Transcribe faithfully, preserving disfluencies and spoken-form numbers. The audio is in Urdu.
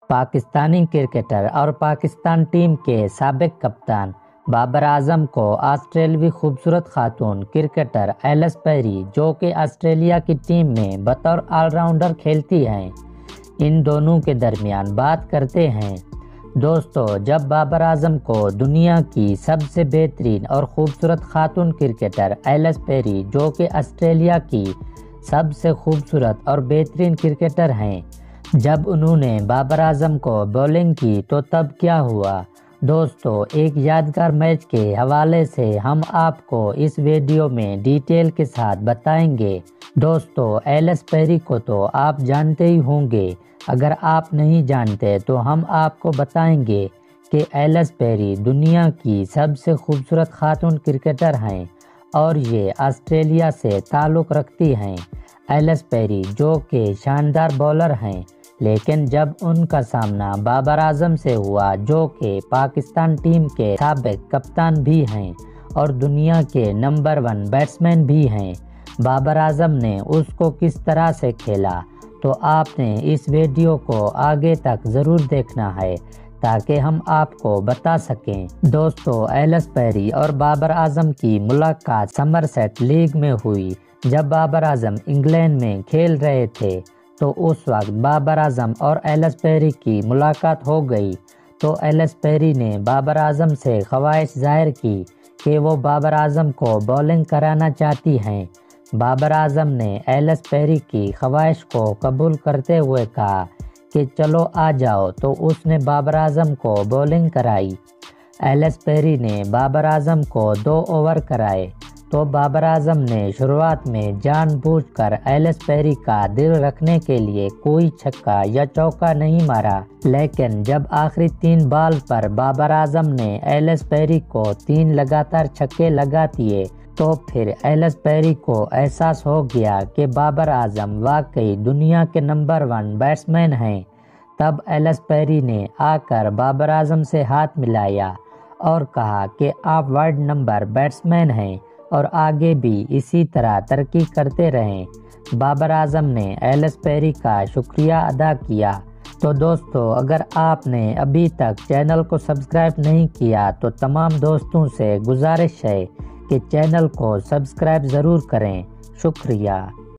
پاکستانی کرکٹر اور پاکستان ٹیم کے سابق کپتان بابر اعظم کو آسٹریلوی خوبصورت خاتون کرکٹر ایلس پیری، جو کہ آسٹریلیا کی ٹیم میں بطور آل راؤنڈر کھیلتی ہیں، ان دونوں کے درمیان بات کرتے ہیں۔ دوستو، جب بابر اعظم کو دنیا کی سب سے بہترین اور خوبصورت خاتون کرکٹر ایلس پیری، جو کہ آسٹریلیا کی سب سے خوبصورت اور بہترین کرکٹر ہیں، جب انہوں نے بابر اعظم کو بولنگ کی تو تب کیا ہوا؟ دوستو، ایک یادگار میچ کے حوالے سے ہم آپ کو اس ویڈیو میں ڈیٹیل کے ساتھ بتائیں گے۔ دوستو، ایلس پیری کو تو آپ جانتے ہی ہوں گے، اگر آپ نہیں جانتے تو ہم آپ کو بتائیں گے کہ ایلس پیری دنیا کی سب سے خوبصورت خاتون کرکٹر ہیں اور یہ آسٹریلیا سے تعلق رکھتی ہیں۔ ایلس پیری جو کہ شاندار بولر ہیں، لیکن جب ان کا سامنا بابر اعظم سے ہوا، جو کہ پاکستان ٹیم کے سابق کپتان بھی ہیں اور دنیا کے نمبر ون بیٹسمین بھی ہیں، بابر اعظم نے اس کو کس طرح سے کھیلا، تو آپ نے اس ویڈیو کو آگے تک ضرور دیکھنا ہے تاکہ ہم آپ کو بتا سکیں۔ دوستو، ایلس پیری اور بابر اعظم کی ملاقات سمرسیٹ لیگ میں ہوئی۔ جب بابر اعظم انگلینڈ میں کھیل رہے تھے تو اس وقت بابر اعظم اور ایلس پیری کی ملاقات ہو گئی، تو ایلس پیری نے بابر اعظم سے خواہش ظاہر کی کہ وہ بابر اعظم کو بولنگ کرانا چاہتی ہیں۔ بابر اعظم نے ایلس پیری کی خواہش کو قبول کرتے ہوئے کہا کہ چلو آ جاؤ، تو اس نے بابر اعظم کو بولنگ کرائی۔ ایلس پیری نے بابر اعظم کو دو اوور کرائے، تو بابر اعظم نے شروعات میں جان بوجھ کر ایلس پیری کا دل رکھنے کے لیے کوئی چھکا یا چوکا نہیں مارا، لیکن جب آخری تین بال پر بابر اعظم نے ایلس پیری کو تین لگاتار چھکے لگا دیے، تو پھر ایلس پیری کو احساس ہو گیا کہ بابر اعظم واقعی دنیا کے نمبر ون بیٹسمین ہیں۔ تب ایلس پیری نے آ کر بابر اعظم سے ہاتھ ملایا اور کہا کہ آپ ورلڈ نمبر بیٹسمین ہیں اور آگے بھی اسی طرح ترقی کرتے رہیں۔ بابر اعظم نے ایلس پیری کا شکریہ ادا کیا۔ تو دوستو، اگر آپ نے ابھی تک چینل کو سبسکرائب نہیں کیا تو تمام دوستوں سے گزارش ہے کہ چینل کو سبسکرائب ضرور کریں۔ شکریہ۔